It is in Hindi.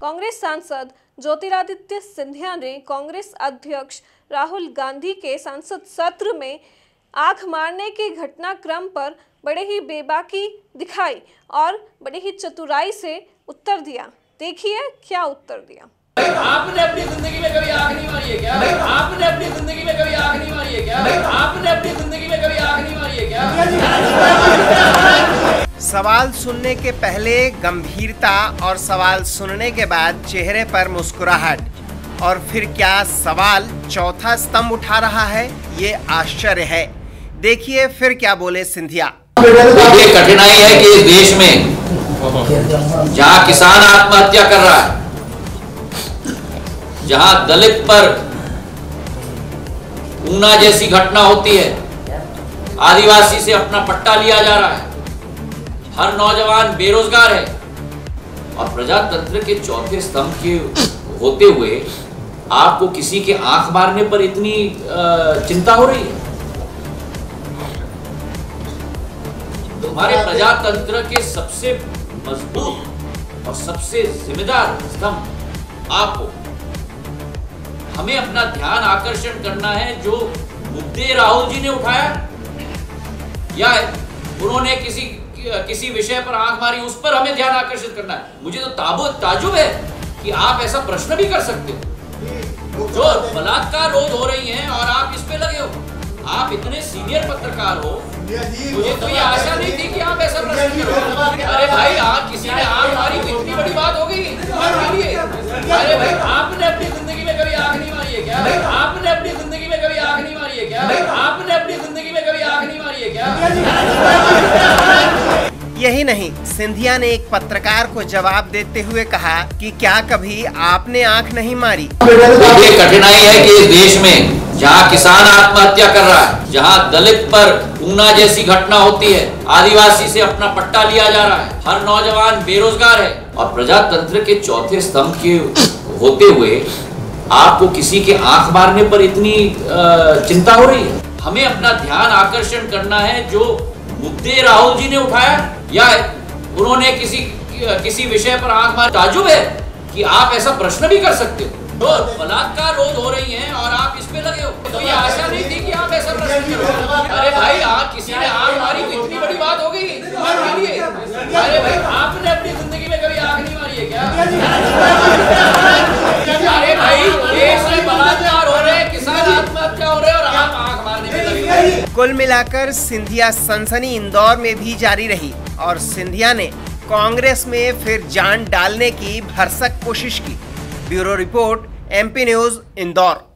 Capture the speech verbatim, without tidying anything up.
कांग्रेस सांसद ज्योतिरादित्य सिंधिया ने कांग्रेस अध्यक्ष राहुल गांधी के संसद सत्र में आंख मारने के घटनाक्रम पर बड़े ही बेबाकी दिखाई और बड़े ही चतुराई से उत्तर दिया। देखिए क्या उत्तर दिया। आपने अपनी जिंदगी में कभी आग नहीं मारी है क्या? आपने अपनी जिंदगी में कभी आग नहीं मारी है क्या? आपने अपनी जिंदगी में कभी आग नहीं मारी है क्या? सवाल सुनने के पहले गंभीरता और सवाल सुनने के बाद चेहरे पर मुस्कुराहट, और फिर क्या सवाल चौथा स्तंभ उठा रहा है, ये आश्चर्य है। देखिए फिर क्या बोले सिंधिया। ये कठिनाई है कि इस देश में जहां किसान आत्महत्या कर रहा है, जहां दलित पर ऊना जैसी घटना होती है, आदिवासी से अपना पट्टा लिया जा रहा है, हर नौजवान बेरोजगार है, और प्रजातंत्र के चौथे स्तंभ के होते हुए आपको किसी के आंख मारने पर इतनी चिंता हो रही है। तुम्हारे प्रजातंत्र के सबसे मजबूत और सबसे जिम्मेदार स्तंभ आपको हमें अपना ध्यान आकर्षण करना है। जो मुद्दे राहुल जी ने उठाया या उन्होंने किसी किसी विषय पर आंख मारी, उस पर हमें ध्यान आकर्षित करना है। मुझे तो ताबो ताजुब है कि आप ऐसा प्रश्न भी कर सकते हो। जो बलात्कार रोज हो रही हैं और आप इस पे लगे हो। आप इतने सीनियर पत्रकार हो, मुझे तो ये आशा नहीं थी कि आप ऐसा प्रश्न करोगे। अरे भाई, आप किसी ने आग मारी तो इतनी बड़ी बात हो गई। अरे भाई, आपने अपनी जिंदगी में कभी आग नहीं मारी है क्या? आपने अपनी जिंदगी में कभी आग नहीं मारी है क्या? आपने अपनी जिंदगी में कभी आग नहीं मारी है क्या? यही नहीं, सिंधिया ने एक पत्रकार को जवाब देते हुए कहा कि क्या कभी आपने आंख नहीं मारी। ये कठिनाई है कि इस देश में जहां किसान आत्महत्या कर रहा है, जहां दलित पर ऊना जैसी घटना होती है, आदिवासी से अपना पट्टा लिया जा रहा है, हर नौजवान बेरोजगार है, और प्रजातंत्र के चौथे स्तंभ के होते हुए आपको किसी के आंख मारने पर इतनी चिंता हो रही है। हमें अपना ध्यान आकर्षण करना है। जो मुद्दे राहुल जी ने उठाया या उन्होंने किसी किसी विषय पर आंख मारी, ताजुब है कि आप ऐसा प्रश्न भी कर सकते हो। तो बलात्कार रोज हो रही हैं और आप इस पे लगे हो। तो ये आशा नहीं थी कि आप ऐसा प्रश्न करोगे। अरे भाई, आप किसी ने आग मारी तो इतनी बड़ी बात हो गई। अरे भाई, आपने अपनी जिंदगी में कभी आग नहीं मारी है क्या? अरे भाई, देश में बलात्कार हो रहे, किसान आत्महत्या हो रहे और आप आग मारने में लगे। कुल मिलाकर सिंधिया सनसनी इंदौर में भी जारी रही और सिंधिया ने कांग्रेस में फिर जान डालने की भरसक कोशिश की। Bureau report, MP news, Indore.